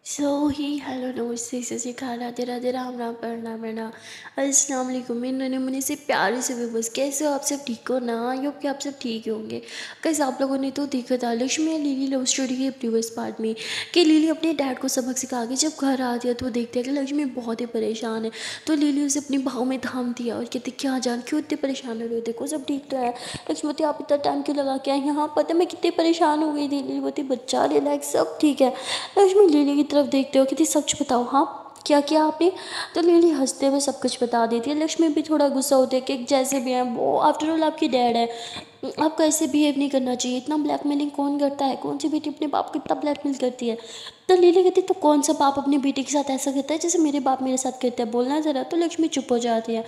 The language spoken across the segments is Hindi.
सो ही हेलो नमस्ते सत श्री अकाल राधे राधे राम राम प्रणाम प्रणाम अस्सलाम वालेकुम मेरे मुझे से प्यारे से व्यूवर्स कैसे हो आप सब ठीक हो ना आई होप कि आप सब ठीक होंगे। कैसे आप लोगों ने तो देखा था लक्ष्मी और लिली लव स्टोरी के प्रीवियस पार्ट में कि लिली अपने डैड को सबक सिखा के जब घर आती है तो वो देखते हैं कि लक्ष्मी बहुत ही परेशान है। तो लिली उसे अपनी बाहों में थाम दिया और कहती क्या जान क्यों इतने परेशान हो रहे हो, देखो सब ठीक तो है। लक्ष्मी आप इतना टाइम क्यों लगा के आए यहाँ, पता मैं कितनी परेशान हो गई थी। लिली बोती बच्चा रिलैक्स सब ठीक है। लक्ष्मी लिली की तरफ देखते हो कि सच बताओ हाँ क्या किया आपने। तो लिली हंसते हुए सब कुछ बता देती है। लक्ष्मी भी थोड़ा गुस्सा होती है कि जैसे भी हैं वो आफ्टर ऑल आपकी डैड है, आपको ऐसे बिहेव नहीं करना चाहिए। इतना ब्लैकमेलिंग कौन करता है, कौन सी बेटी अपने बाप को इतना ब्लैकमेल करती है। तो लिली कहती तो कौन सा बाप अपनी बेटी के साथ ऐसा करता है जैसे मेरे बाप मेरे साथ करते हैं, बोलना ज़रा। तो लक्ष्मी चुप हो जाती है।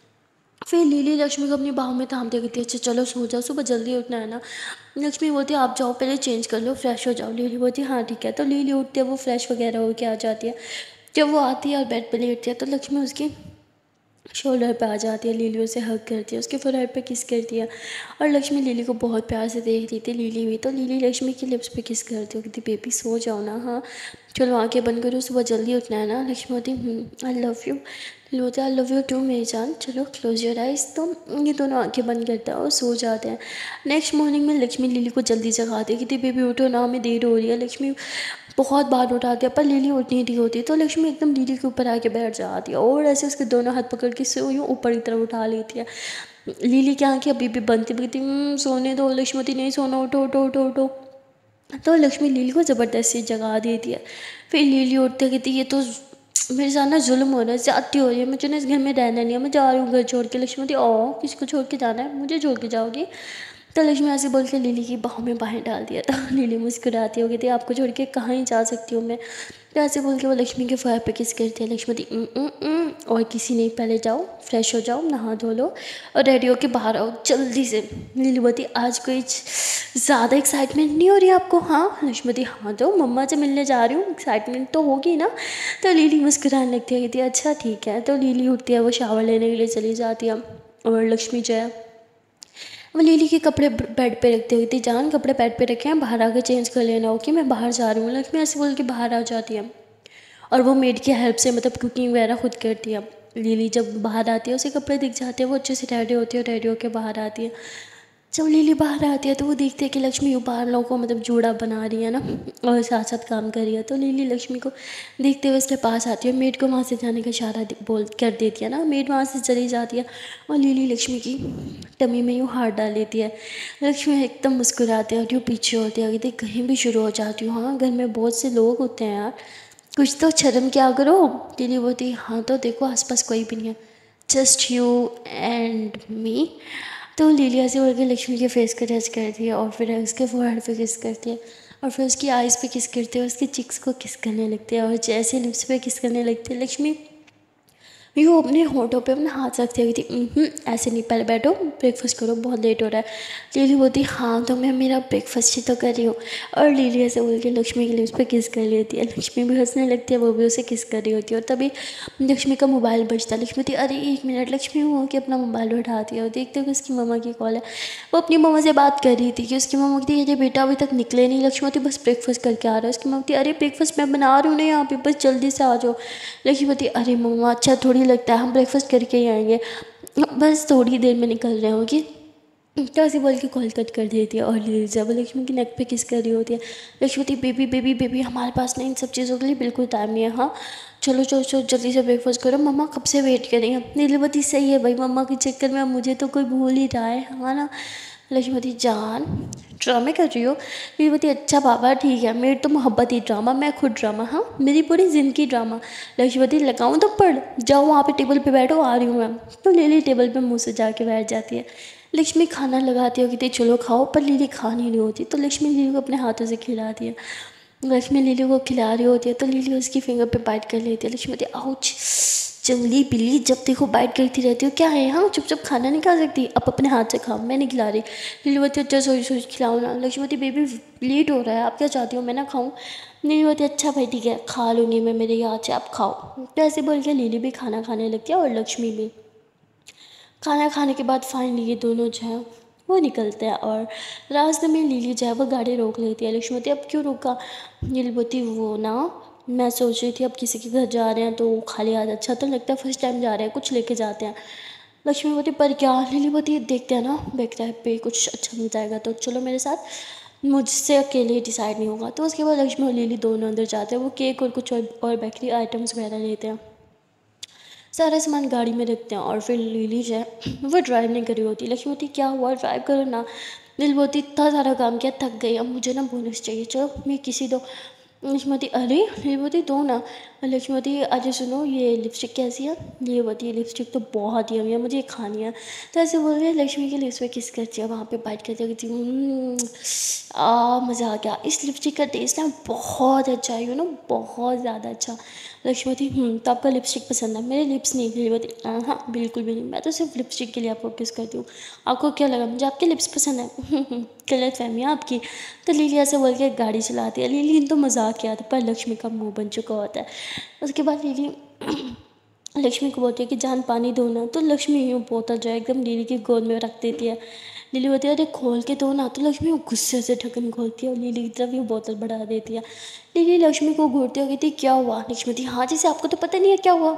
फिर लिली लक्ष्मी को अपनी बाहों में थाम दिया कहती है अच्छा चलो सो जाओ, सुबह जल्दी उठना है ना। लक्ष्मी बोलती है आप जाओ पहले चेंज कर लो फ्रेश हो जाओ। लिली बोलती है हाँ ठीक है। तो लिली उठती है, वो फ्रेश वगैरह होकर आ जाती है। जब वो आती है और बेड पर लेटती है तो लक्ष्मी उसकी शोल्डर पे आ जाती है। लिली उसे हग करती है, उसके फोरहेड पे किस करती है और लक्ष्मी लिली को बहुत प्यार से देख रही थी। लिली भी तो लिली लक्ष्मी की लिप्स पे किस करती है, कहती बेबी सो जाओ ना, हाँ चलो आंखें बंद करो सुबह जल्दी उठना है ना। लक्ष्मी होती आई लव यू। लिली होती आई लव यू टू मेरी जान, चलो क्लोज योर आइज। तो ये दोनों आंखें बंद करते हैं और सो जाते हैं। नेक्स्ट मॉर्निंग में लक्ष्मी लिली को जल्दी जगाती है, कहती बेबी उठो ना हमें देर हो रही है। लक्ष्मी बहुत बार उठाती है पर लिली उठ नहीं रही होती। तो लक्ष्मी एकदम लिली के ऊपर आके बैठ जाती है और ऐसे उसके दोनों हाथ पकड़ के से यूँ ऊपर की तरफ उठा लेती है। लिली की आंखें अभी भी बंद थी, कहती सोने दो। लक्ष्मी नहीं सोना, उठो उठो उठो उठो। तो लक्ष्मी लिली को ज़बरदस्ती जगा देती है। फिर लिली उठते कहती ये तो मेरे साथ ना जुल्म हो रहा है, ज़्यादती हो रही है, मुझे ना इस घर में रहना नहीं है, मैं जा रही हूँ घर छोड़ के। लक्ष्मी होती ओ किसको छोड़ के जाना है, मुझे छोड़ के जाओगी। तो लक्ष्मी ऐसे बोल के लिली की बाहों में बाहें डाल दिया। तो लिली मुस्कुराती हो कहती आपको छोड़ के कहाँ ही जा सकती हूँ मैं। तो ऐसे बोल के वो लक्ष्मी के फर पे किस करती है। लक्ष्मी होती और किसी नहीं, पहले जाओ फ्रेश हो जाओ नहा धो लो और रेडी होके बाहर आओ जल्दी से। लिली बोती आज कोई ज़्यादा एक्साइटमेंट नहीं हो रही आपको। हाँ लक्ष्मी हाँ तो मम्मा से मिलने जा रही हूँ, एक्साइटमेंट तो होगी ना। तो लिली मुस्कुराने लगती है, कहती है अच्छा ठीक है। तो लिली उठती है, वो शावर लेने के लिए चली जाती है और लक्ष्मी जो है वो लिली के कपड़े बेड पे रखती हुई थी। जान कपड़े बेड पे रखे हैं, बाहर आकर चेंज कर लेना, ओके मैं बाहर जा रही हूँ। लक्ष्मी ऐसे बोल के बाहर आ जाती है और वो मेड की हेल्प से मतलब कुकिंग वगैरह खुद करती है। लिली जब बाहर आती है उसे कपड़े दिख जाते हैं, वो अच्छे से रेडी होती है और रेडी होकर बाहर आती है। जब लिली बाहर आती है तो वो देखते हैं कि लक्ष्मी बाहर लोगों को मतलब जूड़ा बना रही है ना और साथ साथ काम कर रही है। तो लिली लक्ष्मी को देखते हुए उसके पास आती है, मेड को वहाँ से जाने का इशारा बोल कर देती है ना। मेड वहाँ से चली जाती है और लिली लक्ष्मी की टमी में यूँ हाथ डाल लेती है। लक्ष्मी एकदम मुस्कुराती है और यूँ पीछे होती है, कहती कहीं भी शुरू हो जाती हूँ, हाँ घर में बहुत से लोग होते हैं यार, कुछ तो शर्म क्या करो। लिली बोलती हाँ तो देखो आसपास कोई भी नहीं है, जस्ट यू एंड मी। तो लिली ऐसे बोल के लक्ष्मी के फेस को टच करती है और फिर उसके फोरहेड पे किस करती है और फिर उसकी आइज़ पे किस करती है, उसकी चिक्स को किस करने लगती है और जैसे लिप्स पे किस करने लगती है। लक्ष्मी यूँ अपने होठों पे अपना हाथ रखती हुई थी ऐसे नहीं, पहले बैठो ब्रेकफास्ट करो बहुत लेट हो रहा है। लिली बोलती हाँ तो मैं मेरा ब्रेकफास्ट ही तो कर रही हूँ। और लिली ऐसे बोल के लक्ष्मी के लिप्स पे किस कर लेती है। लक्ष्मी भी हंसने लगती है, वो भी उसे किस कर रही होती है। और तभी लक्ष्मी का मोबाइल बजता है। लक्ष्मी थी अरे एक मिनट। लक्ष्मी हो कि अपना मोबाइल उठाती है और देखते हो कि उसकी मम्मा की कॉल है। वो अपनी मम्मा से बात कर रही थी कि उसकी मम्मा कहती अरे बेटा अभी तक निकले नहीं। लक्ष्मी होती बस ब्रेकफास्ट करके आ रहा है। उसकी मम्मा कहती अरे ब्रेकफास्ट मैं बना रही हूँ ना यहाँ पे, बस जल्दी से आ जाओ। लक्ष्मी होती अरे मम्मा अच्छा थोड़ी लगता है, हम ब्रेकफास्ट करके ही आएंगे, बस थोड़ी देर में निकल रहे होगी। तो ऐसे बोल के कॉल कट कर देती है और जब लक्ष्मी की नेक पे किस कर रही होती है। लक्ष्मी होती बेबी बेबी बेबी हमारे पास ना इन सब चीज़ों के लिए बिल्कुल टाइम नहीं है, हाँ चलो चलो चलो जल्दी से ब्रेकफास्ट करो, मम्मा कब से वेट कर रही हैं। नीलवती सही है भाई, मम्मा के चक्कर में अब मुझे तो कोई भूल ही रहा है, हाँ ना। लक्ष्मीवती जान ड्रामे कर रही हो। नीलवती अच्छा बाबा ठीक है, मेरी तो मोहब्बत ही ड्रामा, मैं खुद ड्रामा, हाँ मेरी पूरी ज़िंदगी ड्रामा। लक्ष्मीवती लगाऊँ तो पढ़ जाओ वहाँ पे टेबल पे बैठो, आ रही हूँ मैं। तो लिली टेबल पे मुँह से जाके बैठ जाती है। लक्ष्मी खाना लगाती होगी तो चलो खाओ, पर लिली खा नहीं रही होती। तो लक्ष्मी लिली को अपने हाथों से खिलाती है। लक्ष्मी लिली को खिला रही होती है तो लिली उसकी फिंगर पे बाइट कर लेती है। लक्ष्मी होती है आउच जंगली बिल्ली, जब देखो बाइट करती रहती हो, क्या है हाँ चुपचाप खाना नहीं खा सकती, अब अपने हाथ से खाओ, मैं नहीं खिला रही। लिली होती अच्छा सोच सोच खिलाओ ना। लक्ष्मी होती बेबी लेट हो रहा है, आप क्या चाहती हो मैं ना खाऊँ। लिली होती अच्छा भाई ठीक है खा लूँगी मैं, मेरे हाथ से आप खाओ। तो ऐसे बोल के लिली भी खाना खाने लगती है और लक्ष्मी भी। खाना खाने के बाद फाइनली ये दोनों जो है वो निकलते हैं और रास्ते में लिली जो है वो गाड़ी रोक लेती है। लक्ष्मी होती अब क्यों रोका। लिली बोती वो ना मैं सोच रही थी अब किसी के घर जा रहे हैं तो खाली हाथ अच्छा तो लगता है, फर्स्ट टाइम जा रहे हैं कुछ लेके जाते हैं। लक्ष्मी बोलती पर क्या, लिली बोलती देखते हैं ना बैक टाइप पे कुछ अच्छा मिल जाएगा तो चलो मेरे साथ, मुझसे अकेले डिसाइड नहीं होगा। तो उसके बाद लक्ष्मी और लिली दोनों अंदर जाते हैं, वो केक और कुछ और बेकरी आइटम्स वगैरह लेते हैं, सारा सामान गाड़ी में रखते हैं। और फिर लिली जो है वो ड्राइव नहीं करी होती। लक्ष्मी बोलती क्या हुआ, ड्राइव करो ना। लिली बोलती इतना सारा काम किया थक गई, अब मुझे ना बोनस चाहिए, चलो मैं किसी दो। लक्ष्मी बोलती अरे, लिली बोलती दो ना। लक्ष्मी बोलती अजय सुनो ये लिपस्टिक कैसी है। लिली बोलती ये लिपस्टिक तो बहुत ही है, मुझे ये खानी है। तो ऐसे बोल रही है, लक्ष्मी के लिप्स पे किस करती है, वहाँ पे बाइट करती है, मज़ा आ गया, इस लिपस्टिक का टेस्ट ना बहुत अच्छा है, बहुत ज़्यादा अच्छा। लक्ष्मी तो आपका लिपस्टिक पसंद है, मेरे लिप्स नहीं। लिली हाँ बिल्कुल भी नहीं, मैं तो सिर्फ लिपस्टिक के लिए आपको किस करती हूँ, आपको क्या लगा मुझे आपके लिप्स पसंद है। गलत फहमी है आपकी। तो लिली ऐसे बोल के गाड़ी चलाती है। लिली तो मजाक किया था पर लक्ष्मी का मुंह बन चुका होता है। उसके बाद लिली लक्ष्मी को बोलती है कि जान पानी दो ना। तो लक्ष्मी यूँ बोतल जो है एकदम लिली की गोद में रख देती है। लिली बोलती है अरे खोल के दो ना। तो लक्ष्मी वो गुस्से से ढक्कन खोलती है और लिली की तरफ यूँ बोतल बढ़ा देती है। लिली लक्ष्मी को घूरती है, कहती क्या हुआ। लक्ष्मी थी हाँ जैसे आपको तो पता नहीं है क्या हुआ।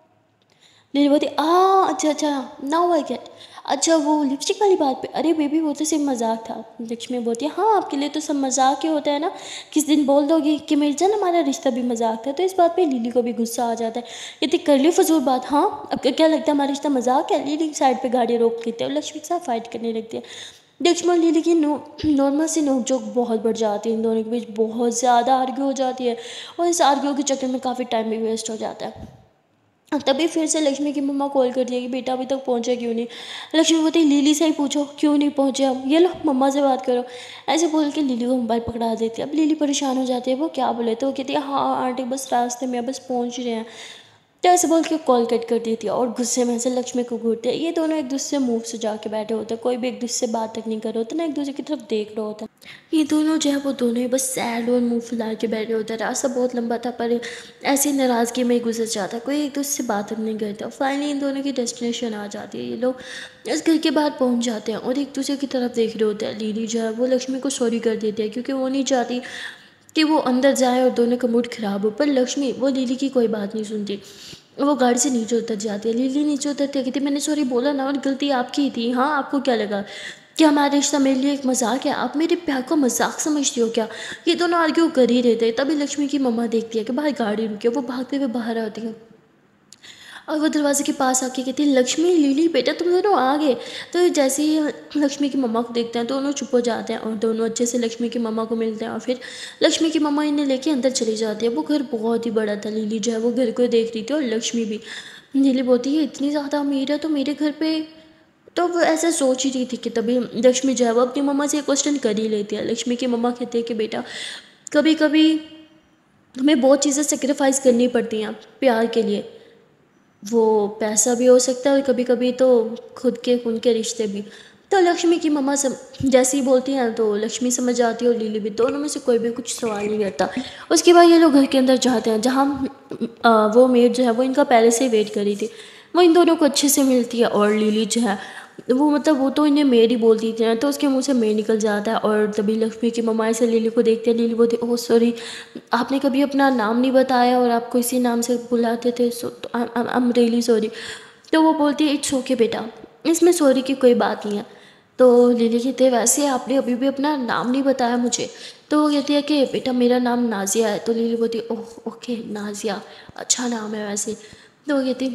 लिली बोलती अच्छा अच्छा, नाउ आई गेट। अच्छा वो लिपस्टिक वाली बात पे, अरे बेबी वो तो सिर्फ मजाक था। लक्ष्मी बोलती है हाँ आपके लिए तो सब मजाक ही होता है ना, किस दिन बोल दोगी कि मिर्जा हमारा रिश्ता भी मजाक था। तो इस बात पे लिली को भी गुस्सा आ जाता है, इतनी कर ली फजूल बात, हाँ अब क्या लगता है हमारा रिश्ता मजाक है। लिली साइड पे गाड़ी रोक लेते हैं और लक्ष्मी के साथ फाइट करने लगती है। लक्ष्मी और लिली की नॉर्मल सी नोकझोंक बहुत बढ़ जाती है, इन दोनों के बीच बहुत ज़्यादा आर्ग्यू हो जाती है और इस आर्ग्यू के चक्कर में काफ़ी टाइम भी वेस्ट हो जाता है। तभी फिर से लक्ष्मी की मम्मा कॉल कर दिया कि बेटा अभी तक पहुंचे क्यों नहीं। लक्ष्मी बोलती लिली से ही पूछो क्यों नहीं पहुंचे, अब ये लो मम्मा से बात करो। ऐसे बोल के लिली को मोबाइल पकड़ा देती है। अब लिली परेशान हो जाती है, वो क्या बोले तो वो कहती है हाँ आंटी बस रास्ते में बस पहुंच रहे हैं। तो ऐसे बोल के कॉल कट कर देती है और गुस्से में से लक्ष्मी को घूरते हैं। ये दोनों एक दूसरे मुंह से जाके बैठे होते हैं, कोई भी एक दूसरे से बात तक नहीं कर रहे होते ना, एक दूसरे की तरफ देख रहे होते हैं। ये दोनों जो है वो दोनों ही बस सैड और मुंह फुला के बैठे होते हैं। रास्ता बहुत लंबा था पर ऐसी नाराज़गी में ही गुजर जाता है, कोई एक दूसरे से बात तक नहीं करता। फाइनली इन दोनों की डेस्टिनेशन आ जाती है, ये लोग इस घर के बाहर पहुंच जाते हैं और एक दूसरे की तरफ देख रहे होते हैं। लिली जो है वो लक्ष्मी को सॉरी कर देती है क्योंकि वो नहीं चाहती कि वो अंदर जाए और दोनों का मूड ख़राब हो। पर लक्ष्मी वो लिली की कोई बात नहीं सुनती, वो गाड़ी से नीचे उतर जाती है। लिली नीचे उतरती है, कहती मैंने सॉरी बोला ना और गलती आपकी ही थी, हाँ आपको क्या लगा कि हमारा रिश्ता मेरे लिए एक मजाक है, आप मेरे प्यार को मजाक समझती हो क्या। ये दोनों आर्ग्यू कर ही रहे थे, तभी लक्ष्मी की मम्मा देखती है कि बाहर गाड़ी रुकी है, वो भागते हुए बाहर आती है और वो दरवाजे के पास आके कहती है लक्ष्मी लिली बेटा तुम दोनों आ गए। तो जैसे ही लक्ष्मी की मम्मा को देखते हैं तो दोनों चुप हो जाते हैं और दोनों अच्छे से लक्ष्मी की मम्मा को मिलते हैं और फिर लक्ष्मी की मम्मा इन्हें लेके अंदर चली जाती है। वो घर बहुत ही बड़ा था, लिली जो है वो घर को देख रही थी और लक्ष्मी भी। लिली बोलती है इतनी ज़्यादा अमीर है तो मेरे घर पे, तो वो ऐसा सोच ही रही थी कि तभी लक्ष्मी जो है वो अपनी मम्मा से क्वेश्चन कर ही लेती है। लक्ष्मी की मम्मा कहती है कि बेटा कभी कभी हमें बहुत चीज़ें सेक्रीफाइस करनी पड़ती हैं प्यार के लिए, वो पैसा भी हो सकता है और कभी कभी तो खुद के खून के रिश्ते भी। तो लक्ष्मी की मम्मा जैसे ही बोलती हैं तो लक्ष्मी समझ जाती है और लिली भी, दोनों में से कोई भी कुछ सवाल नहीं करता। उसके बाद ये लोग घर के अंदर जाते हैं जहाँ वो मेड जो है वो इनका पहले से ही वेट करी थी। वो इन दोनों को अच्छे से मिलती है और लिली जो है वो मतलब वो तो इन्हें मेड ही बोलती थी तो उसके मुंह से मेड निकल जाता है। और तभी लक्ष्मी की मम्मा ऐसे लिली को देखते हैं, लिली बोलती ओह सॉरी आपने कभी अपना नाम नहीं बताया और आपको इसी नाम से बुलाते थे, so I am really sorry. तो वो बोलती है इट्स ओके बेटा, इसमें सॉरी की कोई बात नहीं है। तो लिली कहते हैं वैसे आपने अभी भी अपना नाम नहीं बताया मुझे। तो वो कहती है कि बेटा मेरा नाम नाजिया है। तो लिली बोलती है ओह ओके नाजिया, अच्छा नाम है वैसे। तो वो कहती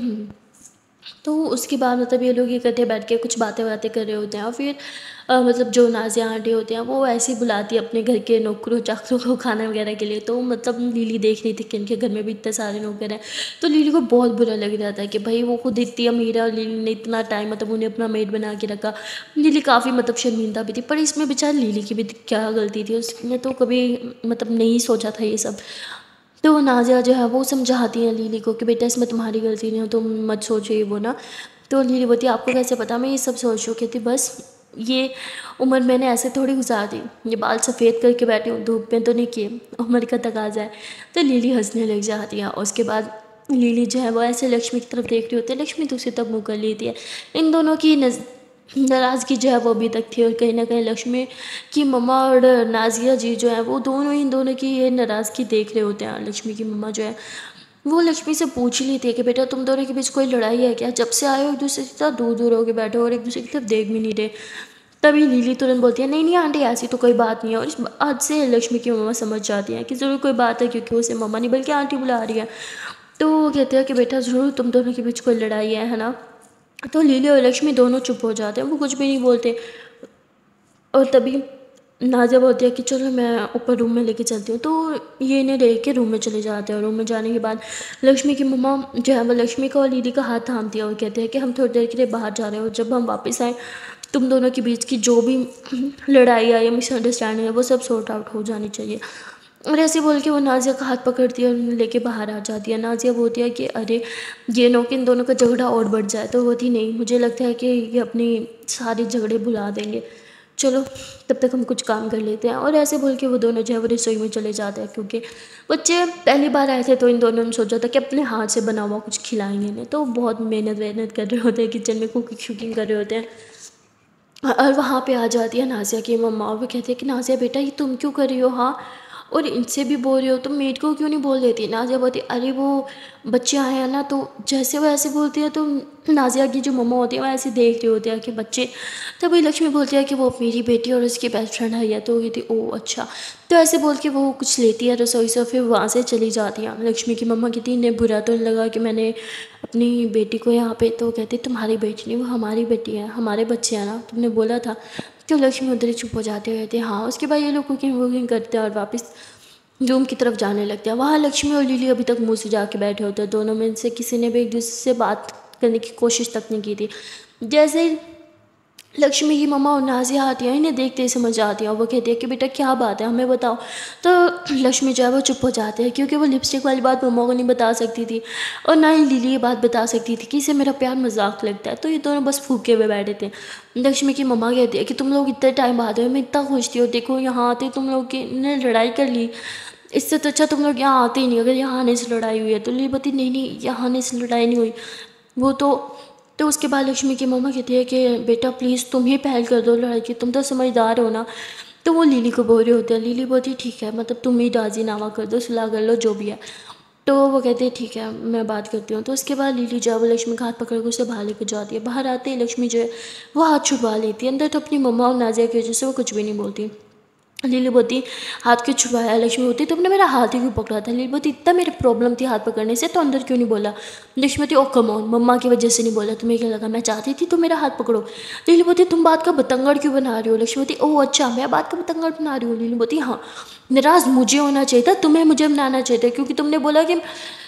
तो उसके बाद मतलब ये लोग इकट्ठे बैठ के कुछ बातें बातें कर रहे होते हैं और फिर मतलब जो नाज़िया आंटी होती हैं वो ऐसे ही बुलाती है अपने घर के नौकरों चाकरों को खाना वगैरह के लिए। तो मतलब लिली देख रही थी कि इनके घर में भी इतने सारे नौकर हैं, तो लिली को बहुत बुरा लग रहा था कि भाई वो खुद इतनी अमीर है और लिली ने इतना टाइम मतलब उन्हें अपना मेड बना के रखा। लिली काफ़ी मतलब शर्मिंदा भी थी, पर इसमें बेचारी लिली की भी क्या गलती थी, उसने तो कभी मतलब नहीं सोचा था ये सब। तो नाज़िया जो है वो समझाती हैं लिली को कि बेटा इसमें तुम्हारी गलती नहीं हो, तुम मत सोचो ये वो ना। तो लिली बोलती है आपको कैसे पता मैं ये सब सोच रही हूँ। कहती बस ये उम्र मैंने ऐसे थोड़ी गुजार दी, ये बाल सफ़ेद करके बैठी हूँ, धूप में तो नहीं किए, उम्र का तकाजा है। तो लिली हंसने लग जाती है और उसके बाद लिली जो है वो ऐसे लक्ष्मी की तरफ देख रही होती है। लक्ष्मी दूसरी तरफ मुँह कर लेती है। इन दोनों की नाराज़गी जो है वो अभी तक थी। और कहीं न कहीं लक्ष्मी की मम्मा और नाज़िया जी जो हैं वो दोनों इन दोनों की ये नाराज़गी देख रहे होते हैं। लक्ष्मी की मम्मा जो है वो लक्ष्मी से पूछ ही लेती है कि बेटा तुम दोनों के बीच कोई लड़ाई है क्या? जब से आए हो एक-दूसरे से इतना दूर-दूर होके बैठे हो और एक-दूसरे की तरफ देख भी नहीं रहे। तभी लीली तुरंत बोलती है, नहीं नहीं आंटी ऐसी तो कोई बात नहीं है। और इस बात से लक्ष्मी की मम्मा समझ जाती हैं कि ज़रूर कोई बात है, क्योंकि उसे मम्मा नहीं बल्कि आंटी बुला रही है। तो वो कहते हैं कि बेटा ज़रूर तुम दोनों के बीच कोई लड़ाई है ना? तो लीली और लक्ष्मी दोनों चुप हो जाते हैं, वो कुछ भी नहीं बोलते। और तभी नाज़िया बोलती है कि चलो मैं ऊपर रूम में लेके चलती हूँ। तो ये इन्हें देख के रूम में चले जाते हैं। और रूम में जाने के बाद लक्ष्मी की मम्मा जो है वो लक्ष्मी का और लीली का हाथ थामती है और कहते हैं कि हम थोड़ी देर के लिए बाहर जा रहे हैं, और जब हम वापस आए तुम दोनों के बीच की जो भी लड़ाई है या मिसअंडरस्टैंडिंग है वो सब सॉर्ट आउट हो जानी चाहिए। और ऐसे बोल के वो नाज़िया का हाथ पकड़ती है और उन्हें लेके बाहर आ जाती है। नाज़िया बोलती है कि अरे ये नो कि इन दोनों का झगड़ा और बढ़ जाए। तो होती नहीं, मुझे लगता है कि ये अपनी सारे झगड़े भुला देंगे। चलो तब तक हम कुछ काम कर लेते हैं। और ऐसे बोल के वो दोनों जो है वो रसोई में चले जाते हैं, क्योंकि बच्चे पहली बार आए थे तो इन दोनों ने सोचा था कि अपने हाथ से बना हुआ कुछ खिलाएंगे इन्हें। तो बहुत मेहनत वेहनत कर रहे होते हैं, किचन में कुकिंग शुकिंग कर रहे होते हैं। और वहाँ पे आ जाती है नाज़िया की मम्मा और वो कहती है कि नाज़िया बेटा ये तुम क्यों कर रही हो? हाँ, और इनसे भी बोल रही हो तुम, मेड को क्यों नहीं बोल देती? नाज़िया बोलती अरे वो बच्चे आए हैं ना, तो जैसे वो ऐसे बोलती है तो नाज़िया की जो मम्मा होती है वो ऐसे देख रही होती है कि बच्चे। तभी लक्ष्मी बोलती है कि वो मेरी बेटी और उसकी बेस्ट फ्रेंड है। तो वो कहती ओह अच्छा। तो ऐसे बोल के वो कुछ लेती है रसोई से, फिर वहाँ से चली जाती है। लक्ष्मी की मम्मा कहती इन्हें बुरा तो नहीं लगा कि मैंने अपनी बेटी को यहाँ पे? तो कहती तुम्हारी बेटी नहीं, वो हमारी बेटी है, हमारे बच्चे हैं ना, तुमने बोला था। तो लक्ष्मी उधर ही चुप हो जाते हुए कहती हाँ। उसके बाद ये लोग कुकिंग वुकिंग करते हैं और वापस रूम की तरफ जाने लगते हैं। वहाँ लक्ष्मी और लिली अभी तक मुँह से जाके बैठे होते हैं। दोनों में से किसी ने भी एक दूसरे से बात करने की कोशिश तक नहीं की थी। जैसे ही लक्ष्मी की मम्मा और नाज़िया आती है, इन्हें देखते ही समझ आती है और वो कहती है कि बेटा क्या बात है हमें बताओ। तो लक्ष्मी जो है वो चुप हो जाती है, क्योंकि वो लिपस्टिक वाली बात मम्मा को नहीं बता सकती थी और ना ही लिली ये बात बता सकती थी कि इसे मेरा प्यार मजाक लगता है। तो ये दोनों बस फूके हुए बैठे थे। लक्ष्मी की मम्मा कहती है कि तुम लोग इतने टाइम बाद हो, मैं इतना खुश थी, और देखो यहाँ आते तुम लोग की ने लड़ाई कर ली। इससे तो अच्छा तुम लोग यहाँ आते ही नहीं, अगर यहाँ आने से लड़ाई हुई है। तो लिली बोलती नहीं नहीं यहाँ आने से लड़ाई नहीं हुई, वो तो उसके बाद लक्ष्मी की मम्मा कहती है कि बेटा प्लीज़ तुम ही पहल कर दो लड़ाई की, तुम तो समझदार हो ना। तो वो लिली को बोल रहे होते हैं। लिली बोलती ठीक है, मतलब तुम ही राजीनामा कर दो, सुलह कर लो, जो भी है। तो वो कहते हैं ठीक है मैं बात करती हूँ। तो उसके बाद लिली जो है वो लक्ष्मी का हाथ पकड़ कर उसे बाहर लेकर जाती है। बाहर आते ही लक्ष्मी जो है वो हाथ छुपा लेती है। अंदर तो अपनी मम्मा और नाज़िया की वजह से वो कुछ भी नहीं बोलती। लिली बोती हाथ क्यों छुपाया? लक्ष्मी बोती तुमने मेरा हाथ ही क्यों पकड़ा था? लिली बोती इतना मेरी प्रॉब्लम थी हाथ पकड़ने से, तो अंदर क्यों नहीं बोला? लक्ष्मी बोती ओ कम ऑन, मम्मा की वजह से नहीं बोला, तुम्हें क्या लगा मैं चाहती थी तुम मेरा हाथ पकड़ो? लिली बोती तुम बात का बतंगड़ क्यों बना रही हो? लक्ष्मी बोती ओह अच्छा मैं बात का बतंगड़ बना रही हूँ? लिली बोती हाँ, नाराज मुझे होना चाहिए था, तुम्हें मुझे बनाना चाहिए था, क्योंकि तुमने बोला कि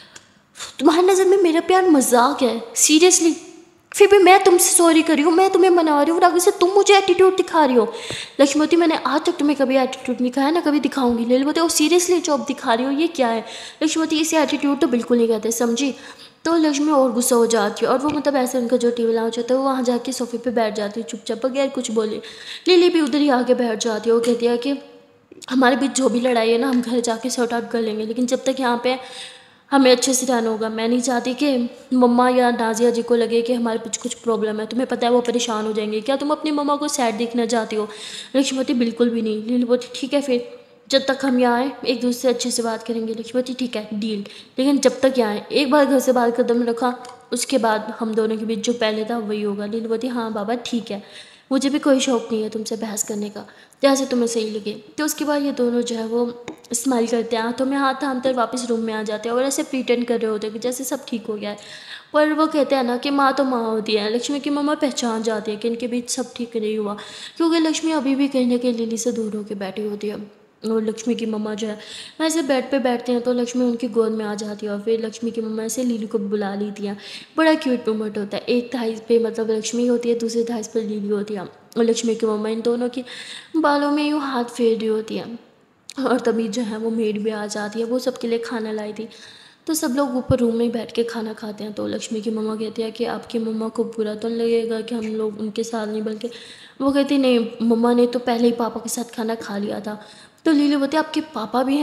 तुम्हारी नज़र में मेरा प्यार मजाक है, सीरियसली। फिर भी मैं तुमसे सॉरी कर रही हूँ, मैं तुम्हें मना रही हूँ और आगे से तुम मुझे एटीट्यूड दिखा रही हो। लक्ष्मीवती मैंने आज तक तुम्हें कभी एटीट्यूड नहीं दिखाया, ना कभी दिखाऊंगी। लीलावती ओ सीरियसली जो अब दिखा रही हो ये क्या है? लक्ष्मीवती इसे एटीट्यूड तो बिल्कुल नहीं कहते, समझी? तो लक्ष्मी और गुस्सा हो जाती है और वो मतलब ऐसे उनका जो टीवी लाउंज होता है वो वहाँ जाके सोफे पे बैठ जाती है चुपचाप बगैर कुछ बोले। लिली भी उधर ही आके बैठ जाती है। वो कहती है कि हमारे बीच जो भी लड़ाई है ना हम घर जाके सॉर्ट आउट कर लेंगे, लेकिन जब तक यहाँ पे हमें अच्छे से रहना होगा। मैं नहीं चाहती कि मम्मा या नाज़िया जी को लगे कि हमारे पीछे कुछ प्रॉब्लम है, तुम्हें पता है वो परेशान हो जाएंगे। क्या तुम अपनी मम्मा को सैड देखना चाहती हो? लक्ष्मीवती बिल्कुल भी नहीं। लीलावती ठीक है फिर जब तक हम यहाँ आए एक दूसरे से अच्छे से बात करेंगे। लक्ष्मीवती ठीक है डील, लेकिन जब तक यहाँ आए एक बार घर से बाहर कदम रखा उसके बाद हम दोनों के बीच जो पहले था वही होगा। लीलावती हाँ बाबा ठीक है, मुझे भी कोई शौक नहीं है तुमसे बहस करने का, जैसे तुम्हें सही लगे। तो उसके बाद ये दोनों जो है वो स्माइल करते हैं, हाथों में हाथ थामते हैं, वापस रूम में आ जाते हैं और ऐसे प्रीटेंड कर रहे होते हैं कि जैसे सब ठीक हो गया है। पर वो कहते हैं ना कि माँ तो माँ होती है। लक्ष्मी की मम्मा पहचान जाती है कि इनके बीच सब ठीक नहीं हुआ, क्योंकि लक्ष्मी अभी भी कहीं ना कहीं लिली से दूर होकर बैठी होती है। और लक्ष्मी की मम्मा जो है ऐसे बेड पे बैठते हैं तो लक्ष्मी उनकी गोद में आ जाती है और फिर लक्ष्मी की मम्मा ऐसे लिली को बुला लेती हैं। बड़ा क्यूट मोमेंट होता है। एक थाइस पे मतलब लक्ष्मी होती है, दूसरी थाइस पर लिली होती है और लक्ष्मी की मम्मा इन दोनों के बालों में यूँ हाथ फेर रही होती है। और तभी जो है वो मेड भी आ जाती है, वो सबके लिए खाना लाई थी। तो सब लोग ऊपर रूम में ही बैठ के खाना खाते हैं। तो लक्ष्मी की मम्मा कहती है कि आपकी मम्मा को बुरा तो नहीं लगेगा कि हम लोग उनके साथ नहीं, बल्कि वो कहती नहीं मम्मा ने तो पहले ही पापा के साथ खाना खा लिया था। तो लीली बोलती आपके पापा भी हैं?